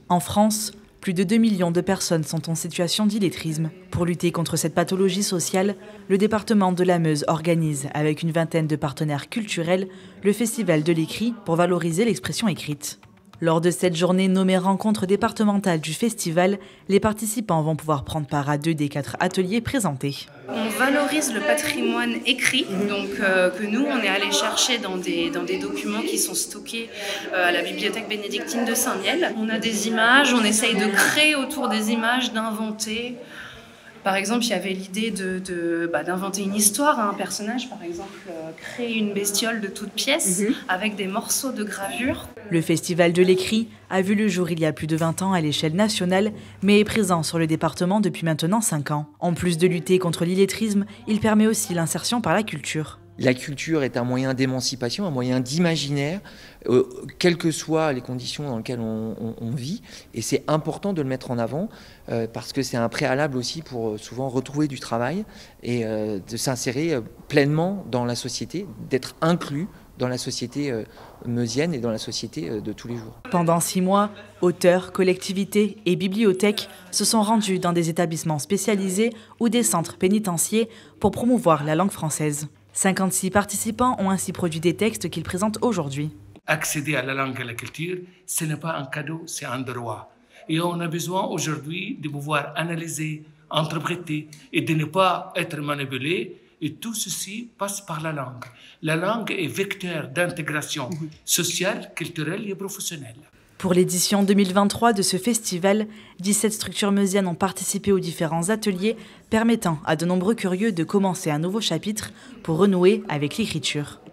En France, plus de 2 millions de personnes sont en situation d'illettrisme. Pour lutter contre cette pathologie sociale, le département de la Meuse organise, avec une vingtaine de partenaires culturels, le Festival de l'écrit pour valoriser l'expression écrite. Lors de cette journée nommée rencontre départementale du festival, les participants vont pouvoir prendre part à 2 des 4 ateliers présentés. On valorise le patrimoine écrit, donc que nous on est allé chercher dans des documents qui sont stockés à la bibliothèque bénédictine de Saint-Miel. On a des images, on essaye de créer autour des images, d'inventer. Par exemple, il y avait l'idée d'inventer une histoire à un personnage, par exemple, créer une bestiole de toutes pièces avec des morceaux de gravure. Le Festival de l'écrit a vu le jour il y a plus de 20 ans à l'échelle nationale, mais est présent sur le département depuis maintenant 5 ans. En plus de lutter contre l'illettrisme, il permet aussi l'insertion par la culture. La culture est un moyen d'émancipation, un moyen d'imaginaire, quelles que soient les conditions dans lesquelles on vit. Et c'est important de le mettre en avant parce que c'est un préalable aussi pour souvent retrouver du travail et de s'insérer pleinement dans la société, d'être inclus dans la société meusienne et dans la société de tous les jours. Pendant 6 mois, auteurs, collectivités et bibliothèques se sont rendus dans des établissements spécialisés ou des centres pénitentiaires pour promouvoir la langue française. 56 participants ont ainsi produit des textes qu'ils présentent aujourd'hui. Accéder à la langue et à la culture, ce n'est pas un cadeau, c'est un droit. Et on a besoin aujourd'hui de pouvoir analyser, interpréter et de ne pas être manipulé. Et tout ceci passe par la langue. La langue est vecteur d'intégration sociale, culturelle et professionnelle. Pour l'édition 2023 de ce festival, 17 structures meusiennes ont participé aux différents ateliers permettant à de nombreux curieux de commencer un nouveau chapitre pour renouer avec l'écriture.